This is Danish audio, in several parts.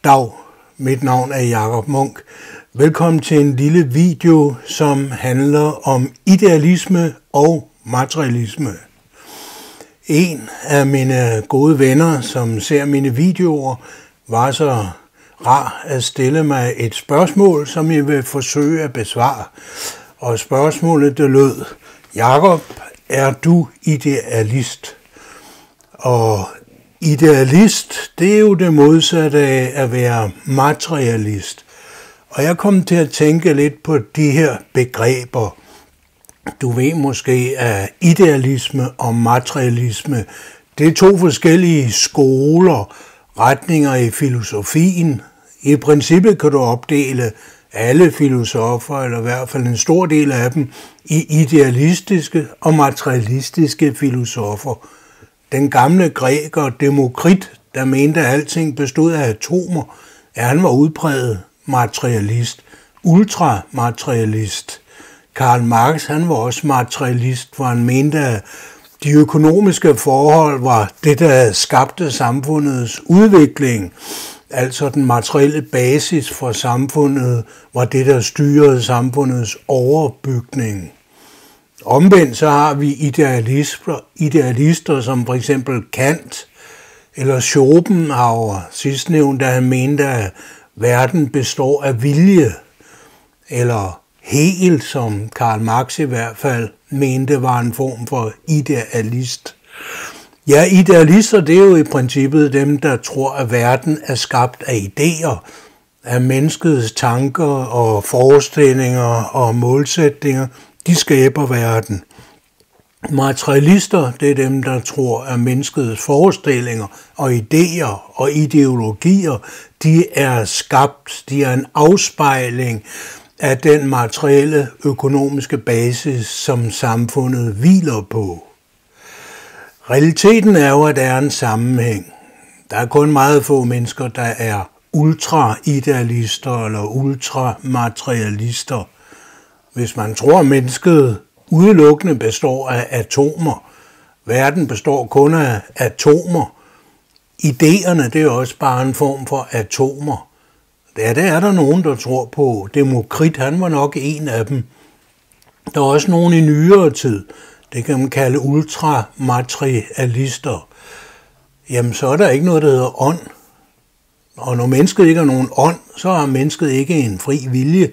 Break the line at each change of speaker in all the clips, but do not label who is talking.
Dag, mit navn er Jakob Munk. Velkommen til en lille video, som handler om idealisme og materialisme. En af mine gode venner, som ser mine videoer, var så rar at stille mig et spørgsmål, som jeg vil forsøge at besvare. Og spørgsmålet det lød: Jakob, er du idealist? Og idealist, det er jo det modsatte af at være materialist. Og jeg kom til at tænke lidt på de her begreber. Du ved måske, at idealisme og materialisme, det er to forskellige skoler, retninger i filosofien. I princippet kan du opdele alle filosofer, eller i hvert fald en stor del af dem, i idealistiske og materialistiske filosofer. Den gamle græker Demokrit, der mente, at alting bestod af atomer, han var udpræget materialist, ultramaterialist. Karl Marx, han var også materialist, for han mente, at de økonomiske forhold var det, der skabte samfundets udvikling. Altså den materielle basis for samfundet var det, der styrede samfundets overbygning. Omvendt så har vi idealister som for eksempel Kant eller Schopenhauer, sidstnævnte, da han mente, at verden består af vilje, eller Hegel, som Karl Marx i hvert fald mente var en form for idealist. Ja, idealister, det er jo i princippet dem, der tror, at verden er skabt af idéer, af menneskets tanker og forestillinger og målsætninger. De skaber verden. Materialister, det er dem, der tror, at menneskets forestillinger og idéer og ideologier, de er skabt, de er en afspejling af den materielle økonomiske basis, som samfundet hviler på. Realiteten er jo, at der er en sammenhæng. Der er kun meget få mennesker, der er ultra-idealister eller ultramaterialister. Hvis man tror, at mennesket udelukkende består af atomer, verden består kun af atomer, idéerne det er også bare en form for atomer. Ja, det er der nogen, der tror på. Demokrit, han var nok en af dem. Der er også nogen i nyere tid, det kan man kalde ultramaterialister. Jamen, så er der ikke noget, der hedder ånd. Og når mennesket ikke har nogen ånd, så har mennesket ikke en fri vilje.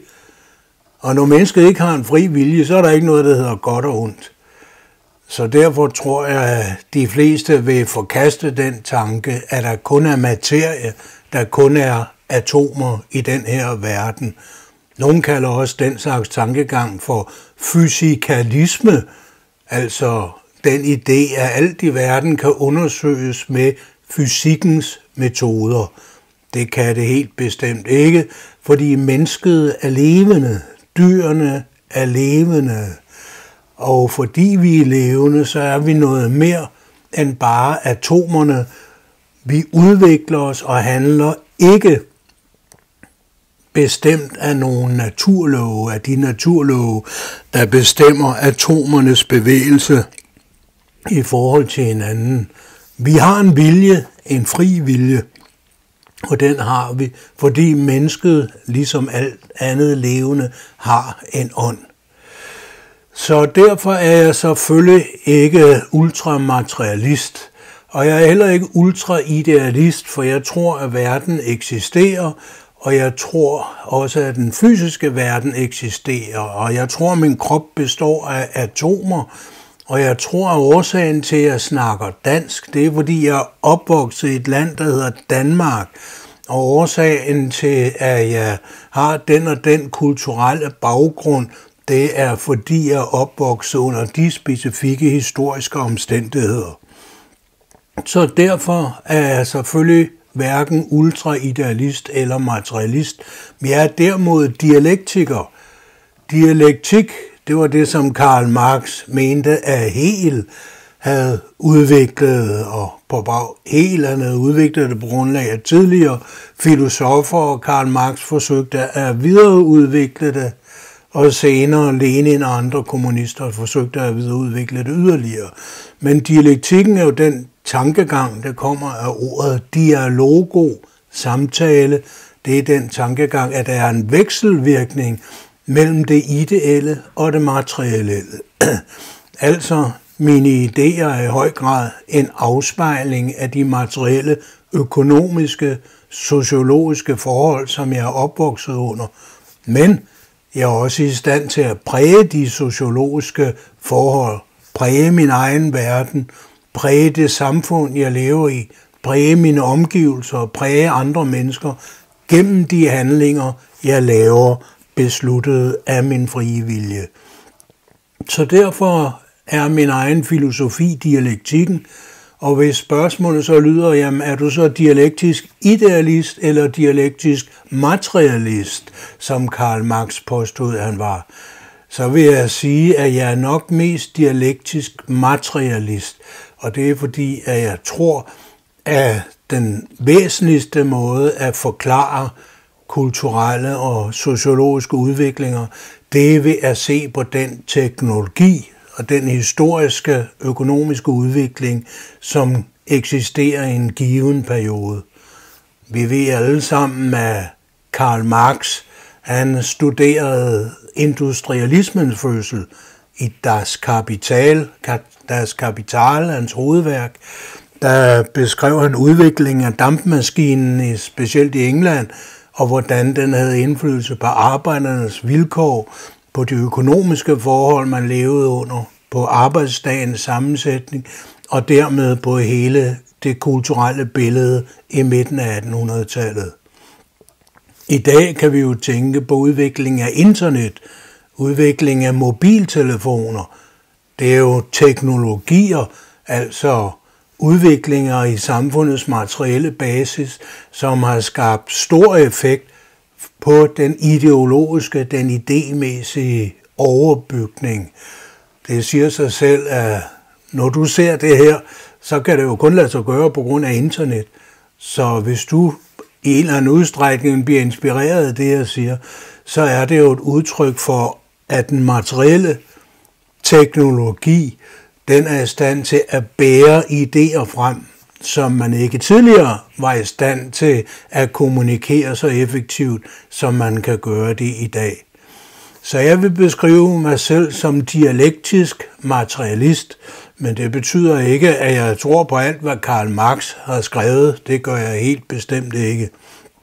Og når mennesket ikke har en fri vilje, så er der ikke noget, der hedder godt og ondt. Så derfor tror jeg, at de fleste vil forkaste den tanke, at der kun er materie, der kun er atomer i den her verden. Nogle kalder også den slags tankegang for fysikalisme, altså den idé, at alt i verden kan undersøges med fysikkens metoder. Det kan det helt bestemt ikke, fordi mennesket er levende, dyrene er levende, og fordi vi er levende, så er vi noget mere end bare atomerne. Vi udvikler os og handler ikke bestemt af nogle naturlove, af de naturlove, der bestemmer atomernes bevægelse i forhold til hinanden. Vi har en vilje, en fri vilje, og den har vi, fordi mennesket, ligesom alt andet levende, har en ånd. Så derfor er jeg selvfølgelig ikke ultramaterialist, og jeg er heller ikke ultraidealist, for jeg tror, at verden eksisterer, og jeg tror også, at den fysiske verden eksisterer, og jeg tror, at min krop består af atomer, og jeg tror, at årsagen til, at jeg snakker dansk, det er, fordi jeg er opvokset i et land, der hedder Danmark, og årsagen til, at jeg har den og den kulturelle baggrund, det er, fordi jeg er opvokset under de specifikke historiske omstændigheder. Så derfor er jeg selvfølgelig hverken ultraidealist eller materialist, men jeg er derimod dialektiker. Dialektik, det var det, som Karl Marx mente, at Hegel havde udviklet, og Hegel havde udviklet det på grundlag af tidligere filosofer, og Karl Marx forsøgte at videreudvikle det, og senere Lenin og andre kommunister forsøgte at videreudvikle det yderligere. Men dialektikken er jo den tankegang, der kommer af ordet dialogo, samtale, det er den tankegang, at der er en vekselvirkning mellem det ideelle og det materielle. Altså, mine idéer er i høj grad en afspejling af de materielle, økonomiske, sociologiske forhold, som jeg er opvokset under. Men jeg er også i stand til at præge de sociologiske forhold, præge min egen verden, præge det samfund, jeg lever i, præge mine omgivelser, præge andre mennesker gennem de handlinger, jeg laver, besluttet af min frie vilje. Så derfor er min egen filosofi dialektikken, og hvis spørgsmålet så lyder, jamen er du så dialektisk idealist eller dialektisk materialist, som Karl Marx påstod, han var, så vil jeg sige, at jeg er nok mest dialektisk materialist, og det er fordi, at jeg tror, at den væsentligste måde at forklare kulturelle og sociologiske udviklinger, det er ved at se på den teknologi og den historiske økonomiske udvikling, som eksisterer i en given periode. Vi ved alle sammen, at Karl Marx, han studerede industrialismens fødsel i Das Kapital, hans hovedværk. Der beskrev han udviklingen af dampmaskinen, specielt i England, og hvordan den havde indflydelse på arbejdernes vilkår, på de økonomiske forhold, man levede under, på arbejdsdagens sammensætning, og dermed på hele det kulturelle billede i midten af 1800-tallet. I dag kan vi jo tænke på udviklingen af internet, udviklingen af mobiltelefoner. Det er jo teknologier, altså udviklinger i samfundets materielle basis, som har skabt stor effekt på den ideologiske, den idémæssige overbygning. Det siger sig selv, at når du ser det her, så kan det jo kun lade sig gøre på grund af internet. Så hvis du i en eller anden udstrækning bliver inspireret af det, jeg siger, så er det jo et udtryk for, at den materielle teknologi, den er i stand til at bære idéer frem, som man ikke tidligere var i stand til at kommunikere så effektivt, som man kan gøre det i dag. Så jeg vil beskrive mig selv som dialektisk materialist, men det betyder ikke, at jeg tror på alt, hvad Karl Marx har skrevet. Det gør jeg helt bestemt ikke.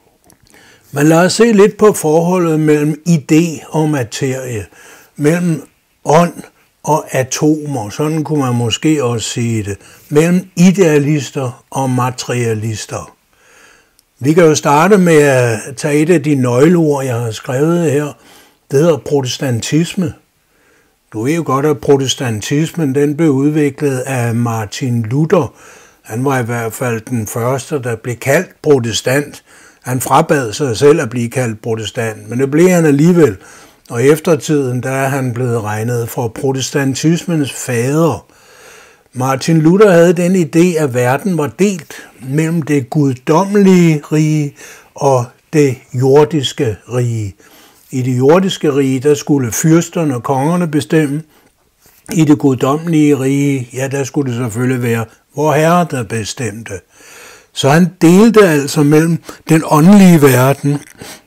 Men lad os se lidt på forholdet mellem idé og materie, mellem ånd og atomer, sådan kunne man måske også sige det, mellem idealister og materialister. Vi kan jo starte med at tage et af de nøgleord, jeg har skrevet her. Det hedder protestantisme. Du ved jo godt, at protestantismen den blev udviklet af Martin Luther. Han var i hvert fald den første, der blev kaldt protestant. Han frabad sig selv at blive kaldt protestant, men det blev han alligevel. Og i eftertiden der er han blevet regnet for protestantismens fader. Martin Luther havde den idé, at verden var delt mellem det guddommelige rige og det jordiske rige. I det jordiske rige, der skulle fyrsterne og kongerne bestemme. I det guddommelige rige, ja, der skulle det selvfølgelig være vor Herre, der bestemte. Så han delte altså mellem den åndelige verden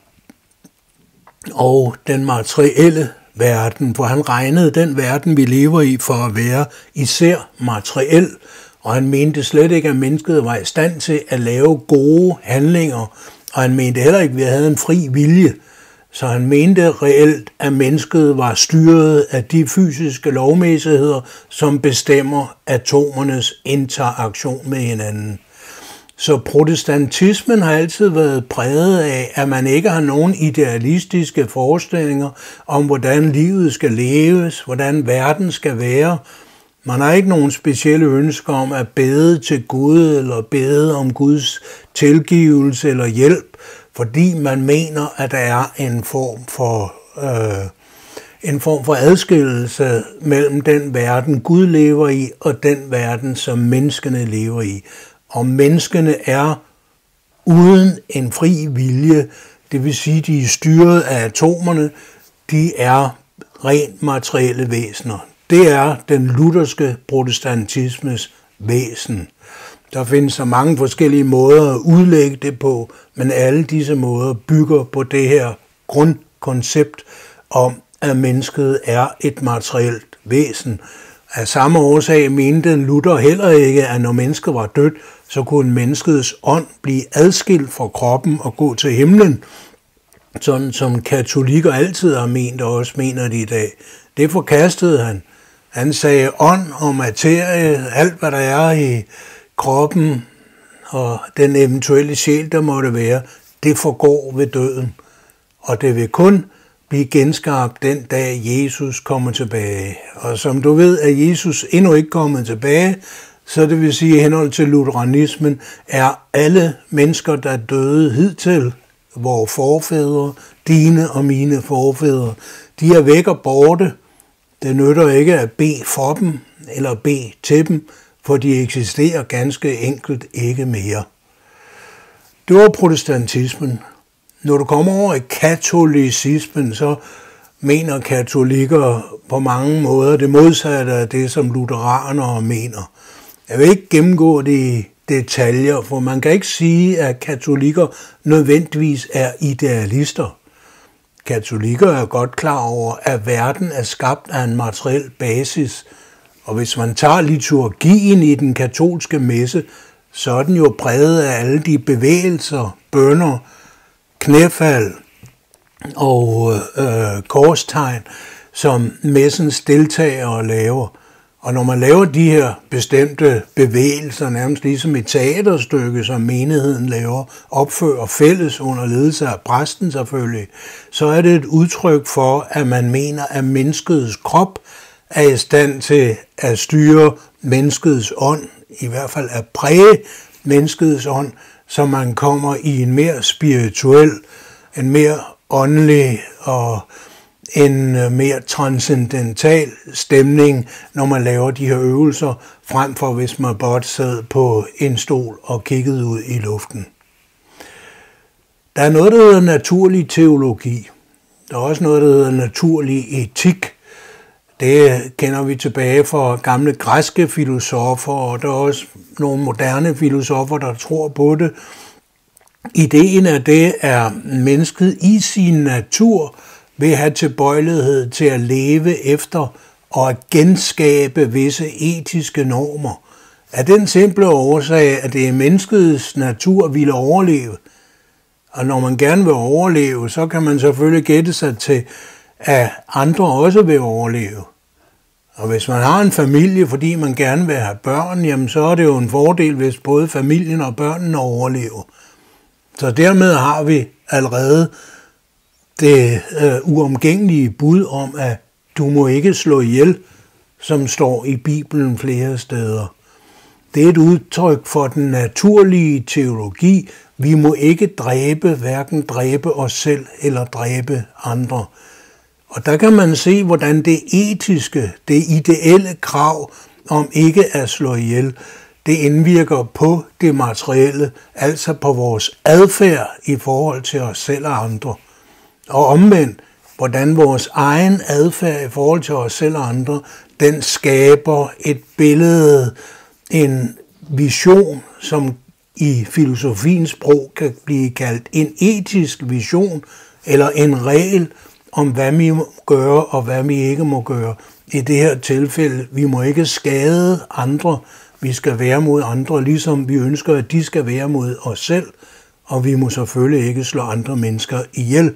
og den materielle verden, for han regnede den verden, vi lever i, for at være især materiel, og han mente slet ikke, at mennesket var i stand til at lave gode handlinger, og han mente heller ikke, at vi havde en fri vilje. Så han mente reelt, at mennesket var styret af de fysiske lovmæssigheder, som bestemmer atomernes interaktion med hinanden. Så protestantismen har altid været præget af, at man ikke har nogen idealistiske forestillinger om, hvordan livet skal leves, hvordan verden skal være. Man har ikke nogen specielle ønsker om at bede til Gud eller bede om Guds tilgivelse eller hjælp, fordi man mener, at der er en form for adskillelse mellem den verden, Gud lever i, og den verden, som menneskene lever i. Og menneskene er uden en fri vilje, det vil sige, de er styret af atomerne, de er rent materielle væsener. Det er den lutherske protestantismes væsen. Der findes så mange forskellige måder at udlægge det på, men alle disse måder bygger på det her grundkoncept om, at mennesket er et materielt væsen. Af samme årsag mente Luther heller ikke, at når mennesket var dødt, så kunne menneskets ånd blive adskilt fra kroppen og gå til himlen, sådan som katolikker altid har ment, og også mener det i dag. Det forkastede han. Han sagde ånd og materie, alt hvad der er i kroppen og den eventuelle sjæl, der måtte være, det forgår ved døden. Og det vil kun blive genskabt den dag, Jesus kommer tilbage. Og som du ved, at Jesus endnu ikke kommet tilbage, så det vil sige, at i henhold til lutheranismen er alle mennesker, der døde hidtil, vores forfædre, dine og mine forfædre, de er væk og borte. Det nytter ikke at bede for dem eller bede til dem, for de eksisterer ganske enkelt ikke mere. Det var protestantismen. Når du kommer over i katolicismen, så mener katolikker på mange måder det modsatte af det, som lutheranere mener. Jeg vil ikke gennemgå det i detaljer, for man kan ikke sige, at katolikker nødvendigvis er idealister. Katolikker er godt klar over, at verden er skabt af en materiel basis, og hvis man tager liturgien i den katolske messe, så er den jo præget af alle de bevægelser, bønner, knæfald og korstegn, som messens deltagere laver. Og når man laver de her bestemte bevægelser, nærmest ligesom et teaterstykke, som menigheden laver, opfører fælles under ledelse af præsten selvfølgelig, så er det et udtryk for, at man mener, at menneskets krop er i stand til at styre menneskets ånd, i hvert fald at præge menneskets ånd, så man kommer i en mere spirituel, en mere åndelig og en mere transcendental stemning, når man laver de her øvelser, frem for hvis man blot sad på en stol og kiggede ud i luften. Der er noget, der hedder naturlig teologi. Der er også noget, der hedder naturlig etik. Det kender vi tilbage fra gamle græske filosofer, og der er også nogle moderne filosofer, der tror på det. Ideen af det er, mennesket i sin natur vil have tilbøjelighed til at leve efter og at genskabe visse etiske normer. Af den simple årsag, at det er menneskets natur ville overleve. Og når man gerne vil overleve, så kan man selvfølgelig gætte sig til, at andre også vil overleve. Og hvis man har en familie, fordi man gerne vil have børn, jamen så er det jo en fordel, hvis både familien og børnene overlever. Så dermed har vi allerede det uomgængelige bud om, at du må ikke slå ihjel, som står i Bibelen flere steder. Det er et udtryk for den naturlige teologi. Vi må ikke dræbe, hverken dræbe os selv eller dræbe andre. Og der kan man se, hvordan det etiske, det ideelle krav om ikke at slå ihjel, det indvirker på det materielle, altså på vores adfærd i forhold til os selv og andre. Og omvendt, hvordan vores egen adfærd i forhold til os selv og andre, den skaber et billede, en vision, som i filosofiens sprog kan blive kaldt en etisk vision, eller en regel om, hvad vi må gøre og hvad vi ikke må gøre. I det her tilfælde, vi må ikke skade andre, vi skal være mod andre, ligesom vi ønsker, at de skal være mod os selv, og vi må selvfølgelig ikke slå andre mennesker ihjel.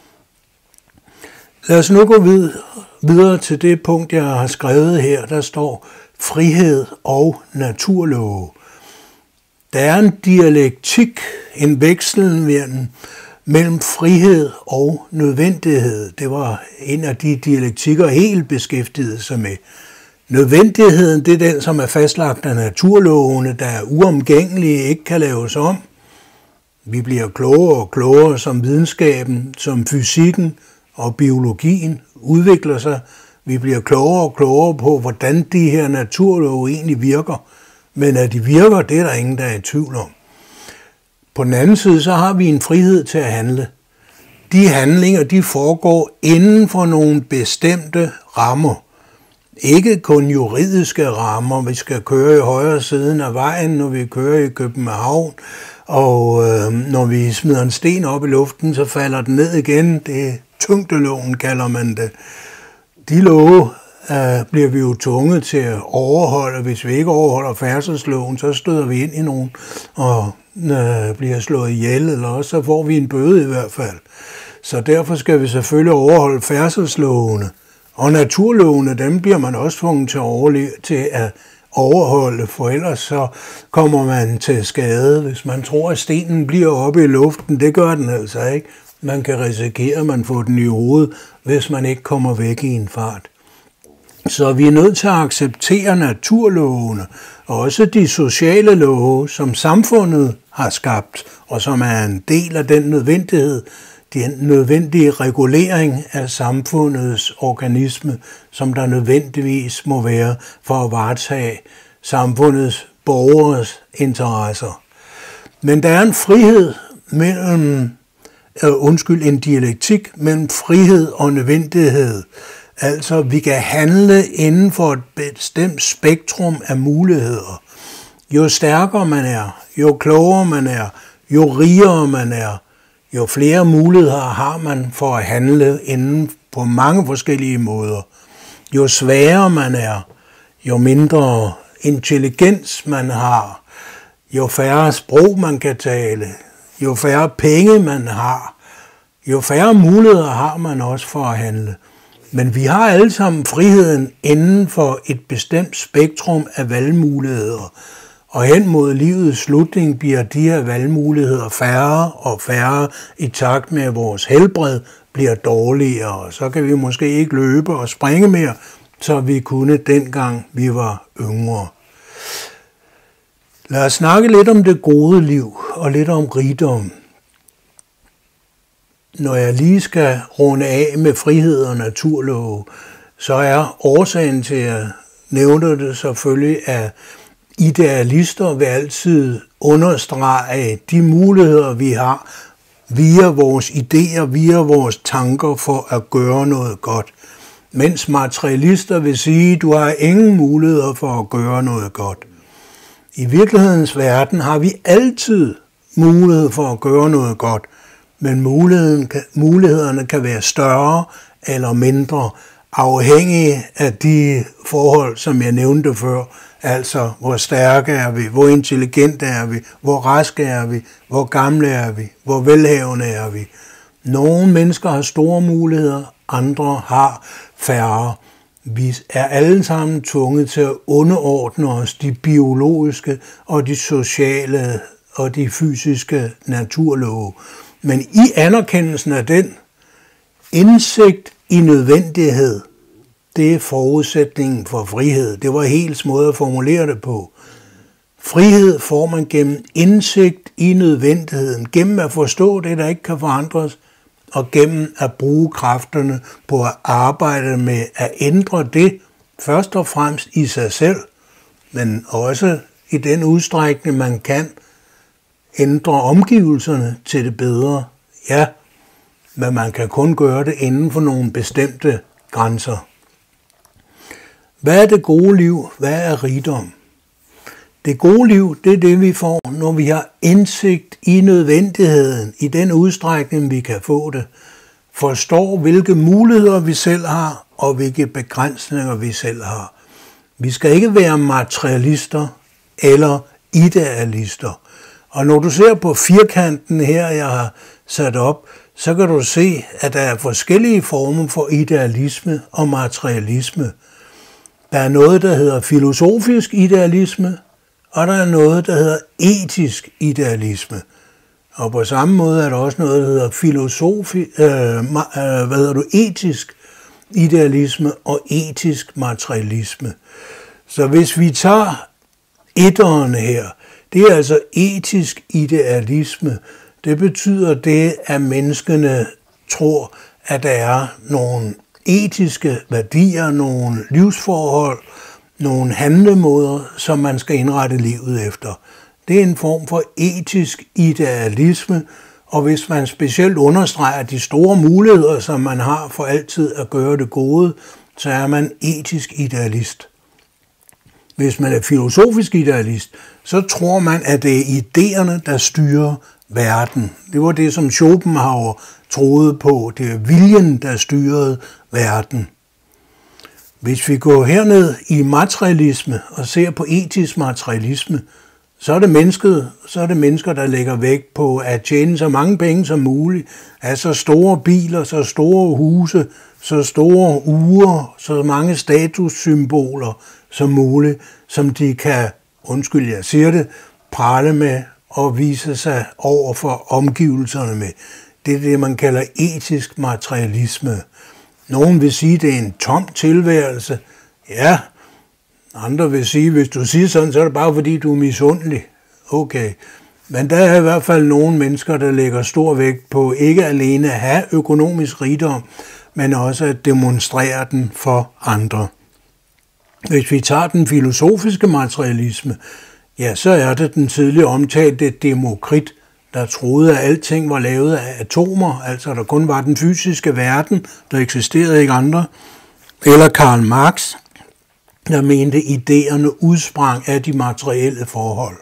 Lad os nu gå videre til det punkt, jeg har skrevet her. Der står frihed og naturlove. Der er en dialektik, en vekselvirken mellem frihed og nødvendighed. Det var en af de dialektikker helt beskæftigede sig med. Nødvendigheden, det er den, som er fastlagt af naturlovene, der er uomgængelige, ikke kan laves om. Vi bliver klogere og klogere, som videnskaben, som fysikken og biologien udvikler sig. Vi bliver klogere og klogere på, hvordan de her naturlove egentlig virker. Men at de virker, det er der ingen, der er i tvivl om. På den anden side, så har vi en frihed til at handle. De handlinger, de foregår inden for nogle bestemte rammer. Ikke kun juridiske rammer, vi skal køre i højre siden af vejen, når vi kører i København, og når vi smider en sten op i luften, så falder den ned igen. Det er tyngdeloven, kalder man det. De love bliver vi jo tvunget til at overholde. Hvis vi ikke overholder færdselsloven, så støder vi ind i nogen og bliver slået ihjel, eller også så får vi en bøde i hvert fald. Så derfor skal vi selvfølgelig overholde færdselslovene. Og naturlovene, dem bliver man også tvunget til at overholde, for ellers så kommer man til skade. Hvis man tror, at stenen bliver oppe i luften, det gør den altså ikke. Man kan risikere, at man får den i hovedet, hvis man ikke kommer væk i en fart. Så vi er nødt til at acceptere naturlovene, og også de sociale love, som samfundet har skabt, og som er en del af den nødvendige regulering af samfundets organisme, som der nødvendigvis må være for at varetage samfundets borgeres interesser. Men der er en frihed mellem, en dialektik mellem frihed og nødvendighed. Altså, vi kan handle inden for et bestemt spektrum af muligheder. Jo stærkere man er, jo klogere man er, jo rigere man er, jo flere muligheder har man for at handle inden på mange forskellige måder. Jo sværere man er, jo mindre intelligens man har, jo færre sprog man kan tale, jo færre penge man har, jo færre muligheder har man også for at handle. Men vi har alle sammen friheden inden for et bestemt spektrum af valgmuligheder. Og hen mod livets slutning bliver de her valgmuligheder færre og færre i takt med, at vores helbred bliver dårligere. Så kan vi måske ikke løbe og springe mere, så vi kunne dengang vi var yngre. Lad os snakke lidt om det gode liv og lidt om rigdom. Når jeg lige skal runde af med frihed og naturlove, så er årsagen til at nævne det selvfølgelig, at idealister vil altid understrege de muligheder, vi har via vores idéer, via vores tanker for at gøre noget godt. Mens materialister vil sige, at du har ingen muligheder for at gøre noget godt. I virkelighedens verden har vi altid mulighed for at gøre noget godt, men mulighederne kan være større eller mindre, afhængige af de forhold, som jeg nævnte før. Altså, hvor stærke er vi, hvor intelligente er vi, hvor raske er vi, hvor gamle er vi, hvor velhavende er vi. Nogle mennesker har store muligheder, andre har færre. Vi er alle sammen tvunget til at underordne os de biologiske og de sociale og de fysiske naturlove. Men i anerkendelsen af den indsigt i nødvendighed, det er forudsætningen for frihed. Det var Hegels måde at formulere det på. Frihed får man gennem indsigt i nødvendigheden, gennem at forstå det, der ikke kan forandres, og gennem at bruge kræfterne på at arbejde med at ændre det, først og fremmest i sig selv, men også i den udstrækning, man kan ændre omgivelserne til det bedre. Ja, men man kan kun gøre det inden for nogle bestemte grænser. Hvad er det gode liv? Hvad er rigdom? Det gode liv, det er det, vi får, når vi har indsigt i nødvendigheden, i den udstrækning, vi kan få det. Forstår, hvilke muligheder vi selv har, og hvilke begrænsninger vi selv har. Vi skal ikke være materialister eller idealister. Og når du ser på firkanten her, jeg har sat op, så kan du se, at der er forskellige former for idealisme og materialisme. Der er noget, der hedder filosofisk idealisme, og der er noget, der hedder etisk idealisme. Og på samme måde er der også noget, der hedder etisk idealisme og etisk materialisme. Så hvis vi tager etterne her, det er altså etisk idealisme. Det betyder det, at menneskene tror, at der er nogle etiske værdier, nogle livsforhold, nogle handlemåder, som man skal indrette livet efter. Det er en form for etisk idealisme, og hvis man specielt understreger de store muligheder, som man har for altid at gøre det gode, så er man etisk idealist. Hvis man er filosofisk idealist, så tror man, at det er idéerne, der styrer verden. Det var det, som Schopenhauer troede på. Det er viljen, der styrede verden. Hvis vi går herned i materialisme og ser på etisk materialisme, så er det mennesker, der lægger vægt på at tjene så mange penge som muligt, have så store biler, så store huse, så store ure, så mange statussymboler som muligt, som de kan, undskyld jeg siger det, prale med og vise sig over for omgivelserne med. Det er det, man kalder etisk materialisme. Nogen vil sige, at det er en tom tilværelse. Ja, andre vil sige, hvis du siger sådan, så er det bare fordi, du er misundelig. Okay, men der er i hvert fald nogle mennesker, der lægger stor vægt på ikke alene at have økonomisk rigdom, men også at demonstrere den for andre. Hvis vi tager den filosofiske materialisme, ja, så er det den tidligere omtalte Demokrit, der troede, at alting var lavet af atomer, altså der kun var den fysiske verden, der eksisterede ikke andre. Eller Karl Marx, der mente, at idéerne udsprang af de materielle forhold.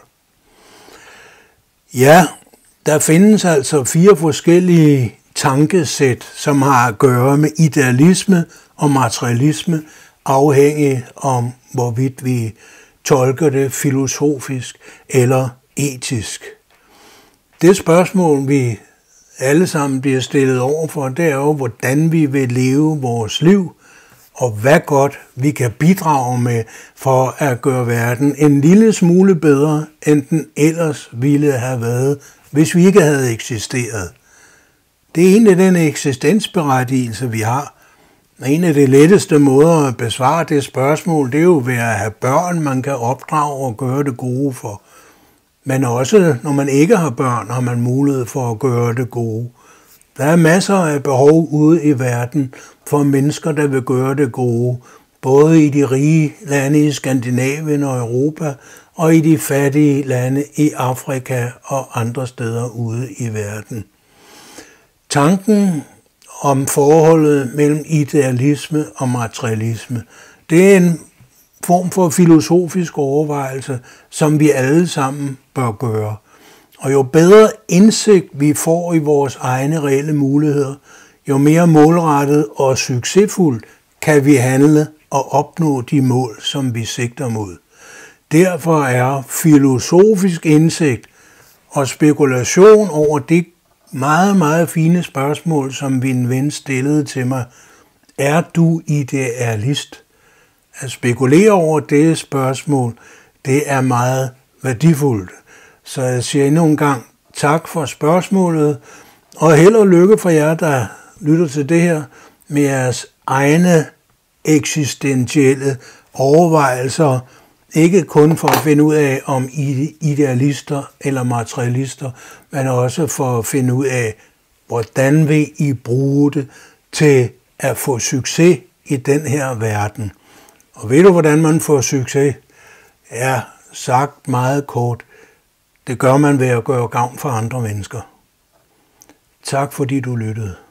Ja, der findes altså 4 forskellige tankesæt, som har at gøre med idealisme og materialisme, afhængig om, hvorvidt vi tolker det filosofisk eller etisk. Det spørgsmål, vi alle sammen bliver stillet overfor, det er jo, hvordan vi vil leve vores liv, og hvad godt vi kan bidrage med for at gøre verden en lille smule bedre, end den ellers ville have været, hvis vi ikke havde eksisteret. Det er egentlig den eksistensberettigelse, vi har. En af de letteste måder at besvare det spørgsmål, det er jo ved at have børn, man kan opdrage og gøre det gode for. Men også når man ikke har børn, har man mulighed for at gøre det gode. Der er masser af behov ude i verden for mennesker, der vil gøre det gode, både i de rige lande i Skandinavien og Europa, og i de fattige lande i Afrika og andre steder ude i verden. Tanken om forholdet mellem idealisme og materialisme, det er en form for filosofisk overvejelse, som vi alle sammen bør gøre. Og jo bedre indsigt vi får i vores egne reelle muligheder, jo mere målrettet og succesfuldt kan vi handle og opnå de mål, som vi sigter mod. Derfor er filosofisk indsigt og spekulation over det meget, meget fine spørgsmål, som min ven stillede til mig. Er du idealist? At spekulere over det spørgsmål, det er meget værdifuldt. Så jeg siger endnu en gang tak for spørgsmålet, og held og lykke for jer, der lytter til det her, med jeres egne eksistentielle overvejelser, ikke kun for at finde ud af, om idealister eller materialister, men også for at finde ud af, hvordan vil I bruge det til at få succes i den her verden. Og ved du, hvordan man får succes? Ja, sagt meget kort. Det gør man ved at gøre gavn for andre mennesker. Tak fordi du lyttede.